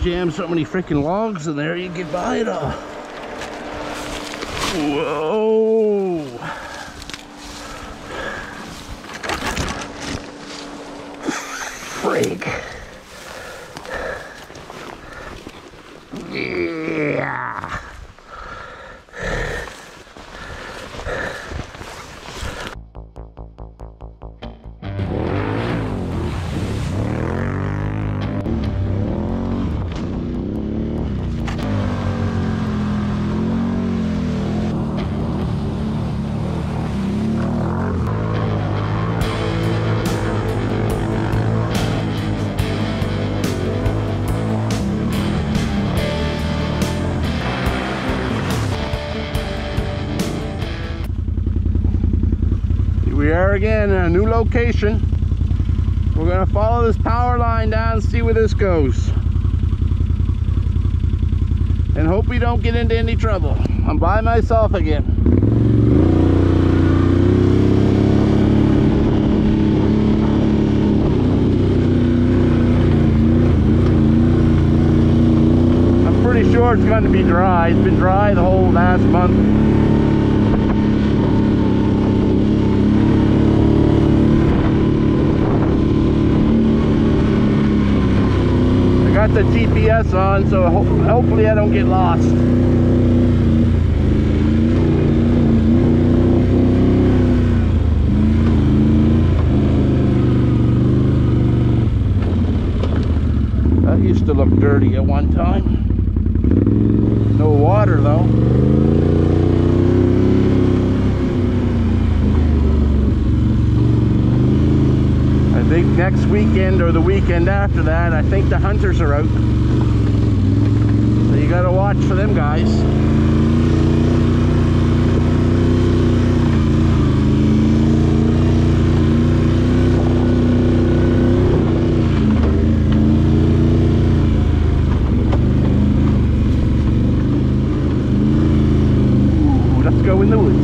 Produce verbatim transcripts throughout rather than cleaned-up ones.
jam so many freaking logs in there, you get by it all. Whoa! Frig. Yeah! We are again in a new location. We're gonna follow this power line down and see where this goes. And hope we don't get into any trouble. I'm by myself again. I'm pretty sure it's going to be dry. It's been dry the whole last month. Got the G P S on, so ho hopefully I don't get lost. That used to look dirty at one time. No water though. I think next weekend or the weekend after that, I think the hunters are out. So you gotta watch for them guys. Ooh, let's go in the woods.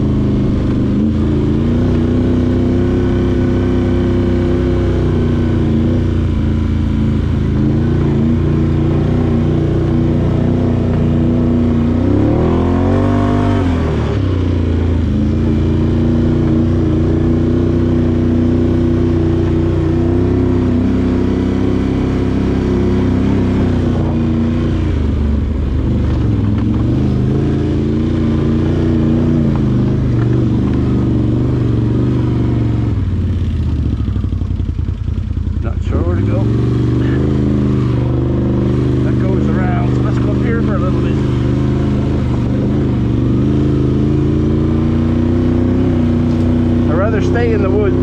Stay in the woods.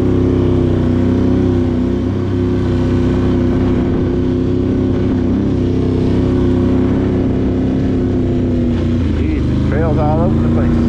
Geez, the trails all over the place.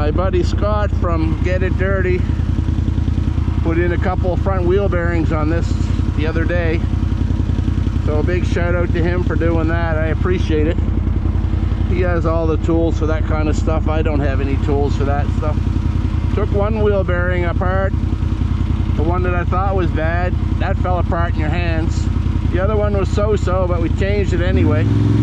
my buddy Scott from Get It Dirty put in a couple of front wheel bearings on this the other day. So a big shout out to him for doing that. I appreciate it. He has all the tools for that kind of stuff. I don't have any tools for that stuff. Took one wheel bearing apart. The one that I thought was bad, that fell apart in your hands. The other one was so-so, but we changed it anyway.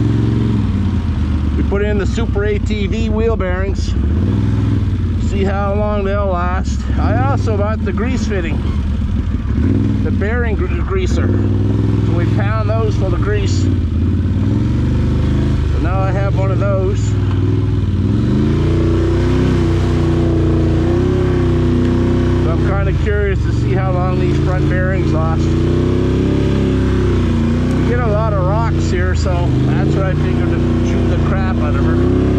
We put in the Super A T V wheel bearings. See how long they'll last. I also bought the grease fitting, the bearing gre greaser. So we pound those full of grease. So now I have one of those. So I'm kind of curious to see how long these front bearings last. We get a lot of rocks here, so that's what I figured to chew the crap out of her.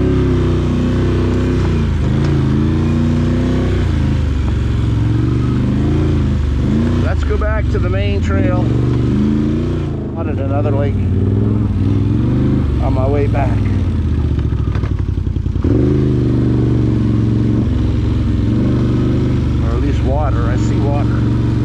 Let's go back to the main trail. On at another lake on my way back. Or at least water. I see water.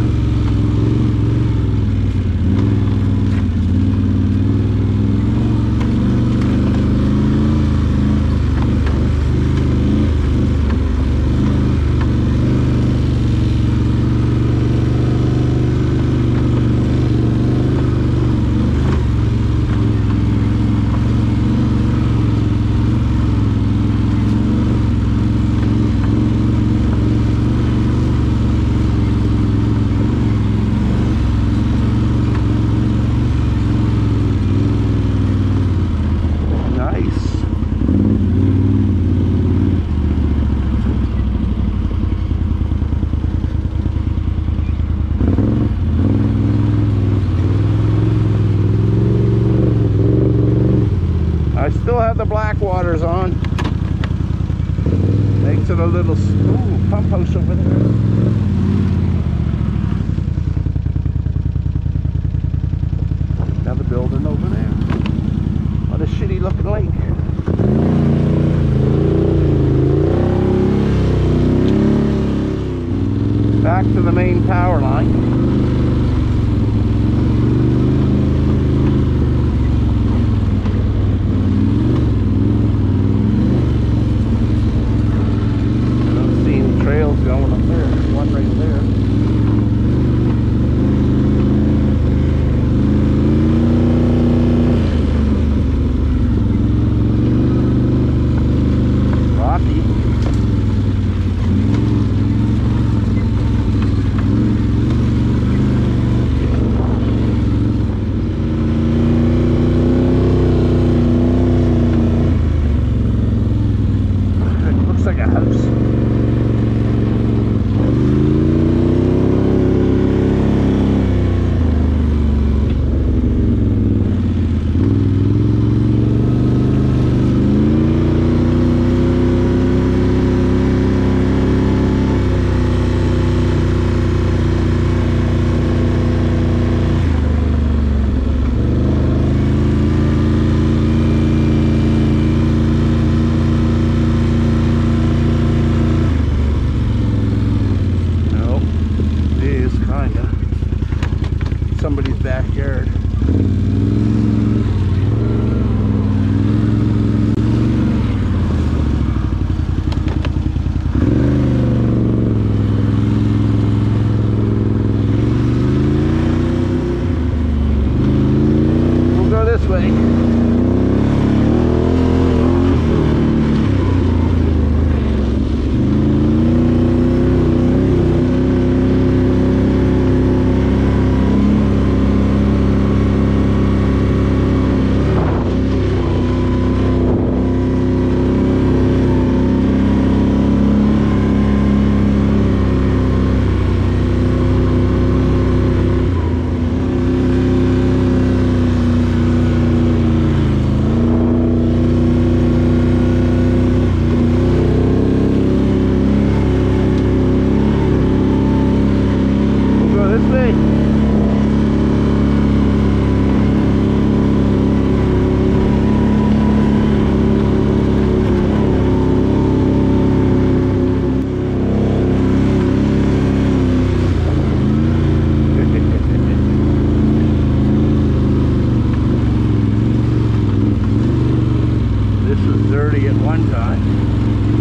The black water's on. Thanks to the little ooh, pump house over there. Another building over there. What a shitty looking lake. Back to the main power line. Going up there, there's one right there. Rocky. dirty at one time.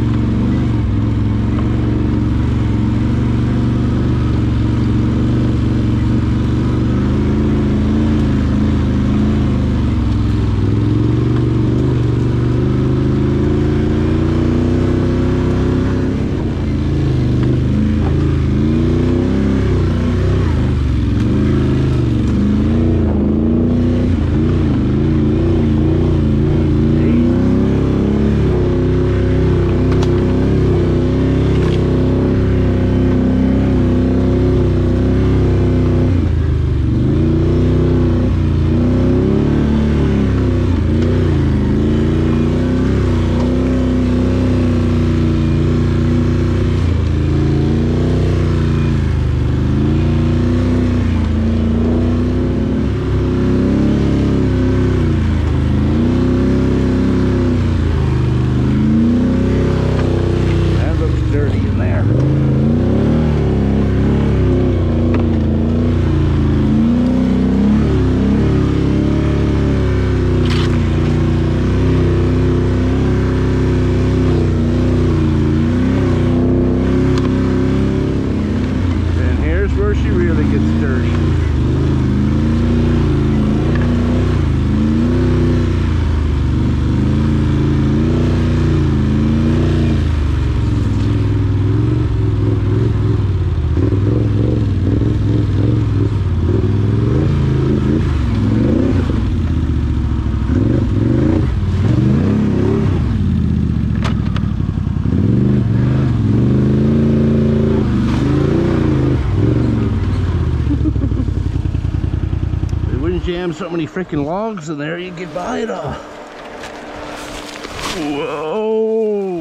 Jam so many freaking logs in there, you get by it all. Whoa!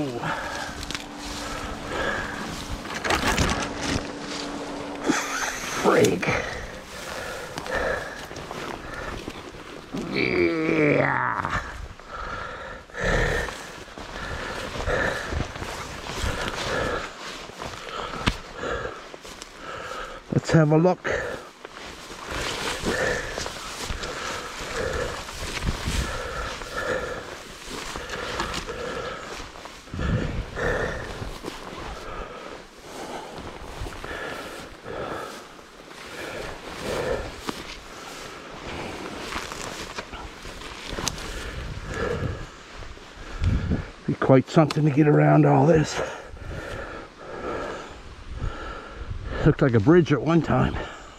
Freak! Yeah! Let's have a look. Be quite something to get around all this. Looked like a bridge at one time.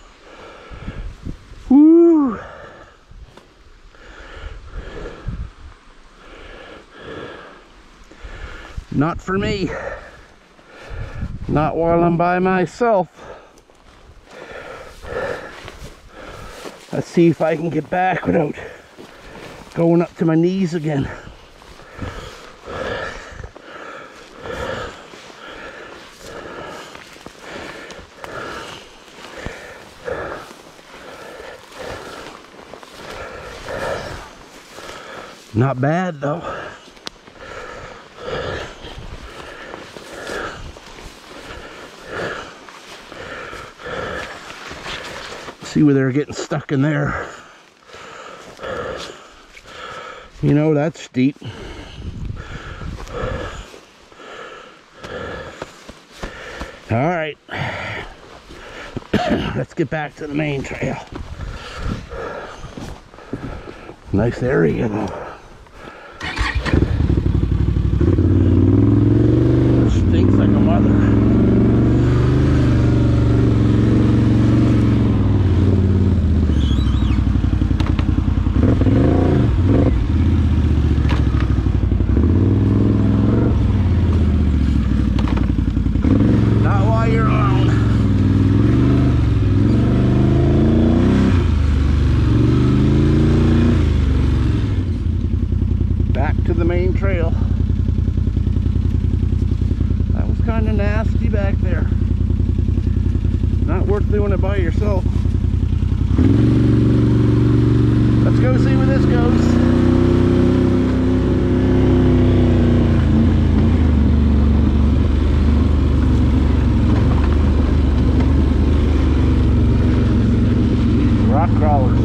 Woo! Not for me. Not while I'm by myself. Let's see if I can get back without going up to my knees again. Not bad though. See where they're getting stuck in there. You know, that's steep. All right. Let's get back to the main trail. Nice area though. Stinks like a mother. Not while you're alone. Back to the main trail. Kind of nasty back there. Not worth doing it by yourself. Let's go see where this goes. Rock crawlers.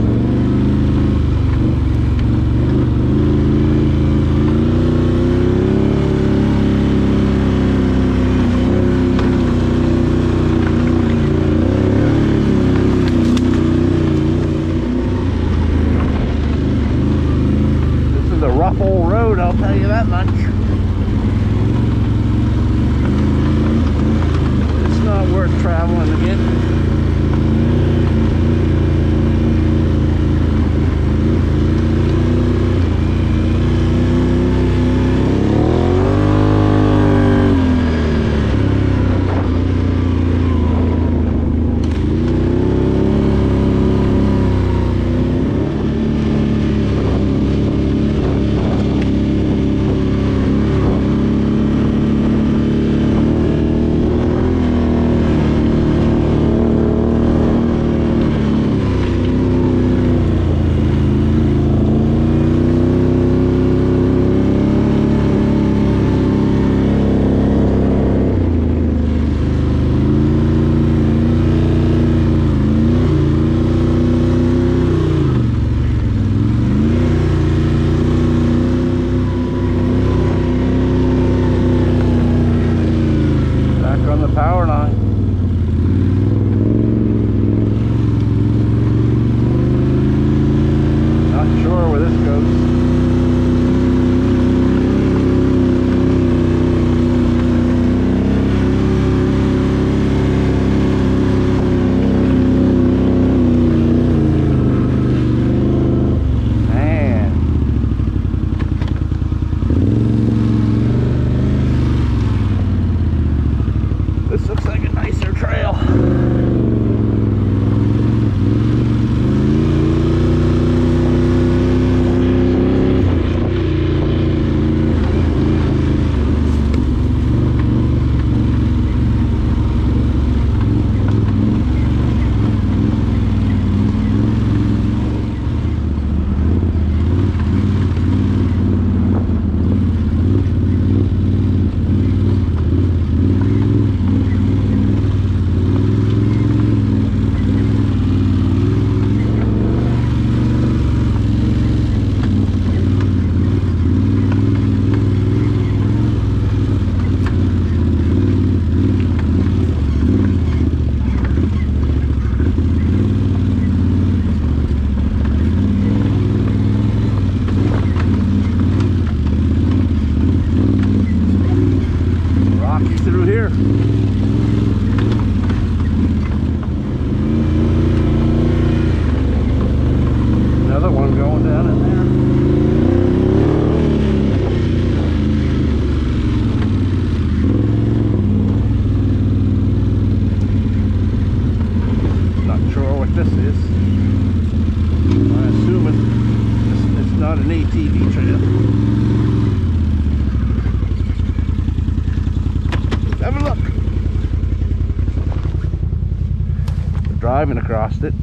driving across it.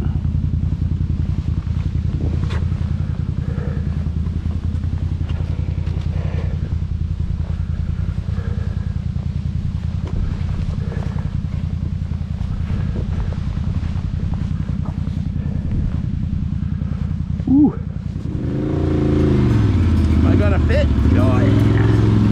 Ooh. Am I gonna fit? Oh, yeah.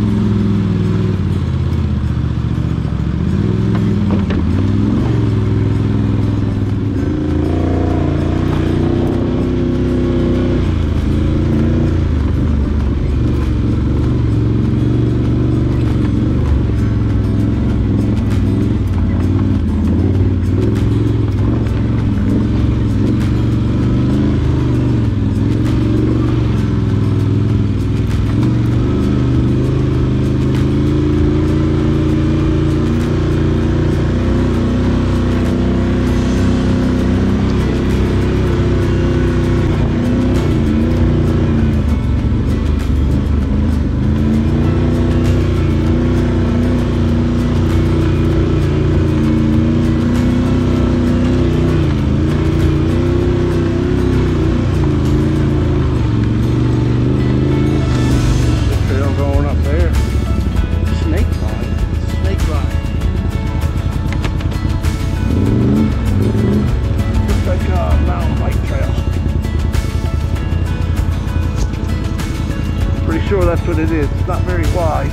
Sure that's what it is. It's not very wide.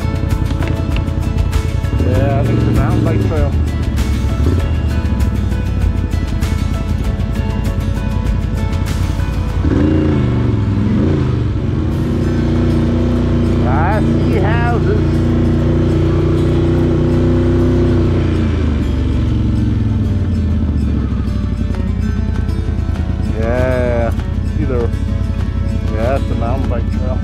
Yeah, I think it's a mountain bike trail. I see houses. Yeah, either. Yeah, that's the mountain bike trail.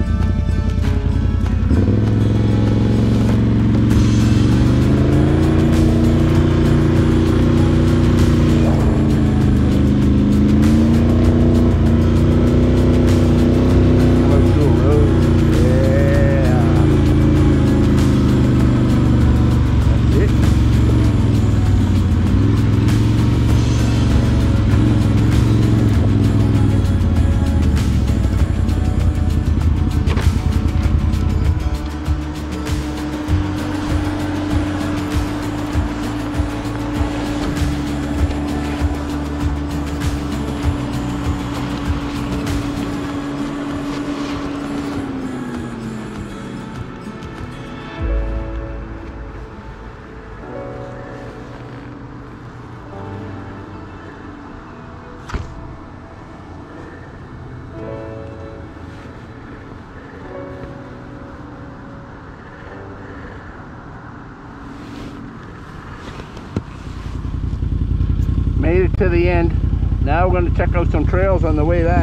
Made it to the end. Now we're going to check out some trails on the way back.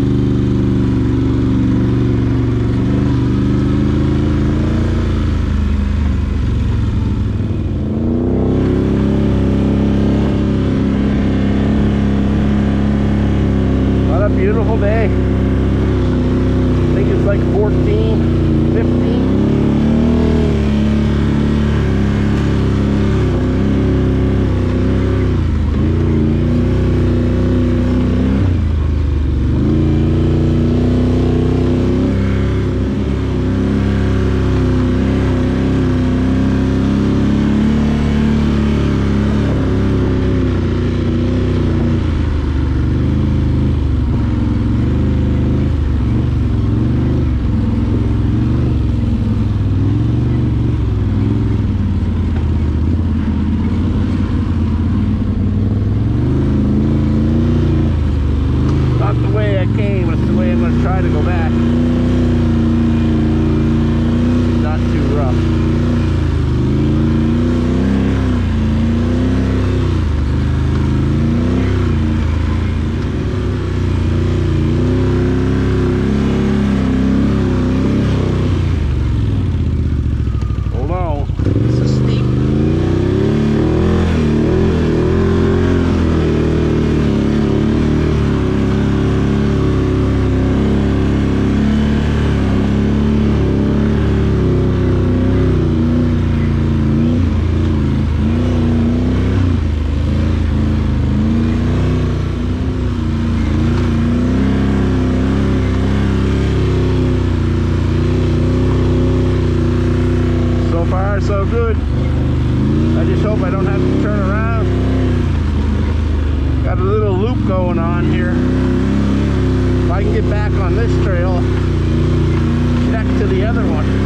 What a beautiful day. I think it's like fourteen, fifteen. far so good. I just hope I don't have to turn around. Got a little loop going on here. If I can get back on this trail, connect to the other one.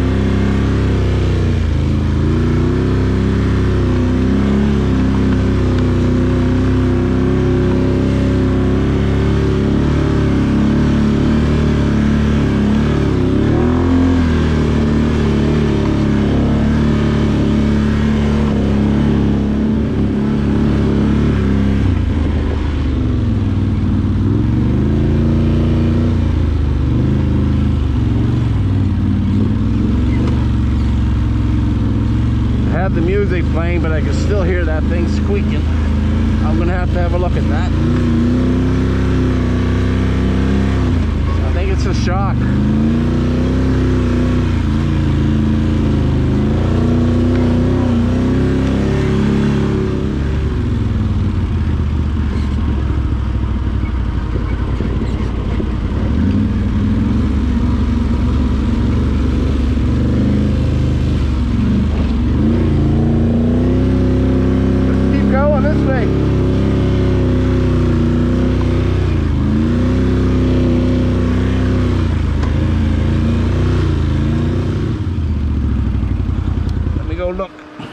The music playing, but I can still hear that thing squeaking. I'm gonna have to have a look at that. I think it's a shock. Look.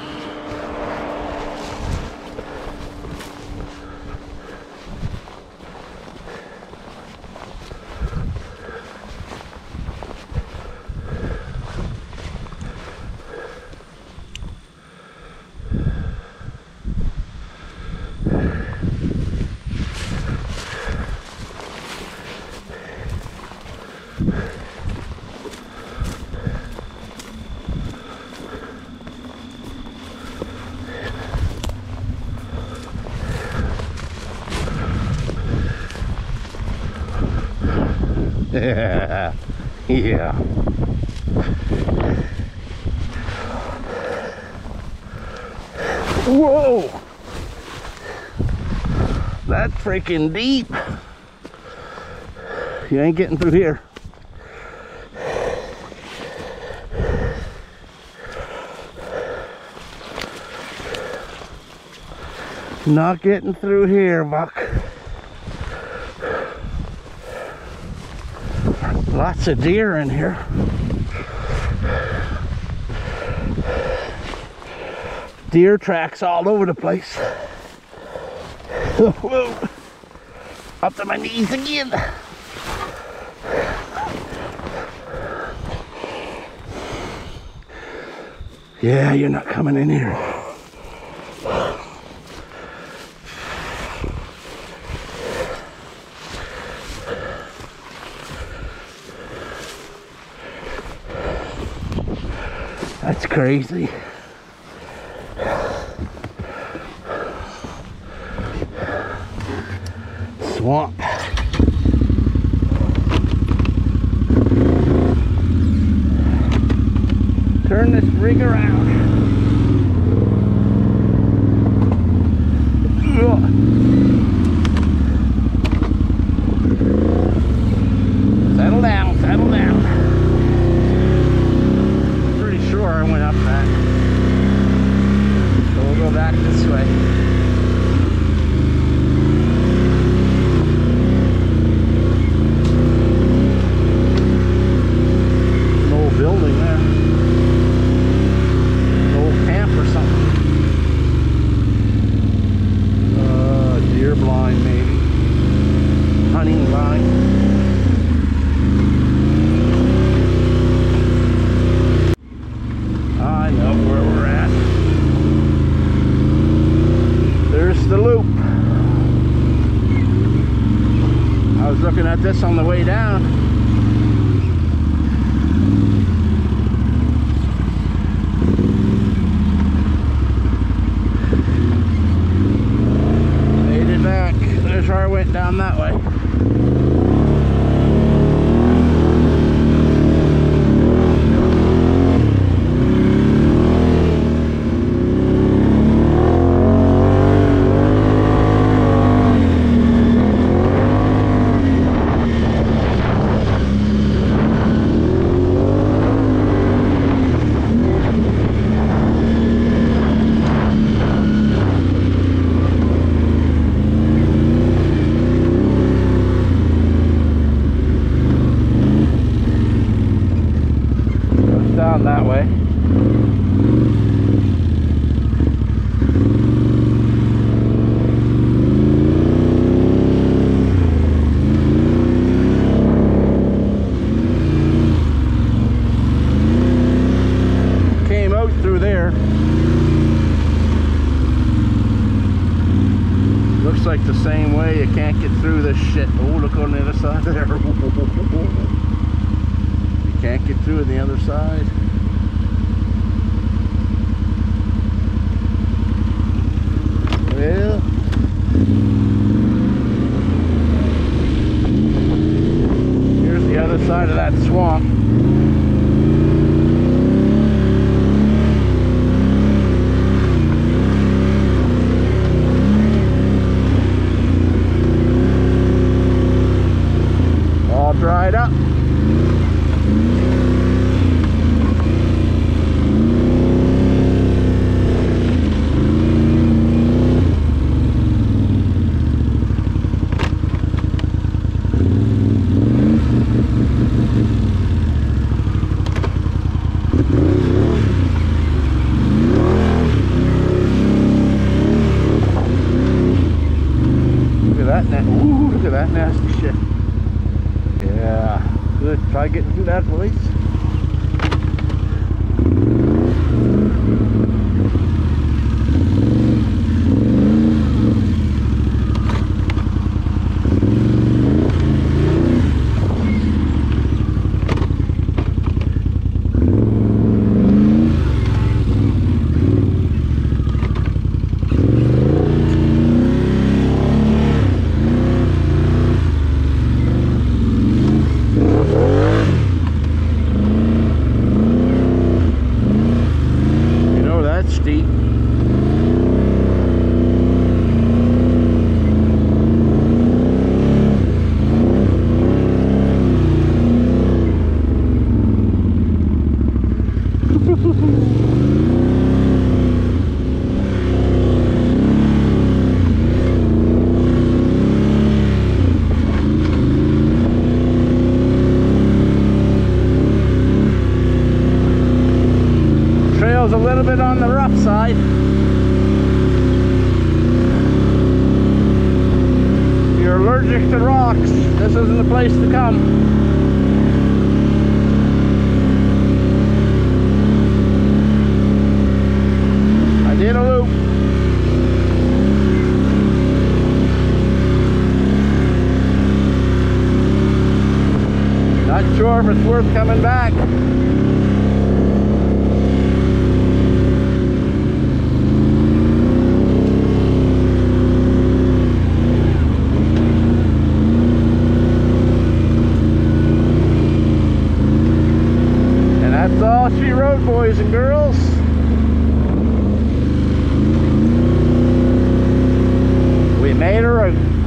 Yeah, yeah. Whoa! That's freaking deep. You ain't getting through here. Not getting through here, Buck. Lots of deer in here. Deer tracks all over the place. Whoa. Up to my knees again. Yeah, you're not coming in here. That's crazy. Swamp. Turn this rig around. Settle down, settle down. I went up that, so we'll go back this way. An old building there, an old camp or something. Uh, deer blind maybe, hunting blind. I know where we're at. There's the loop. I was looking at this on the way down. Made it back. There's where I went down that way. down that way. Came out through there. Looks like the same way. You can't get through this shit. Oh, look on the other side there. You can't get through the other side. Well, here's the other side of that swamp. All dried up. Look at that na- Ooh, look at that nasty shit. Yeah, good. Try getting through that, boys. Steep. Trail's a little bit on the rough side. If you're allergic to rocks, this isn't the place to come. I did a loop. Not sure if it's worth coming back. That's all she wrote, boys and girls. We made her a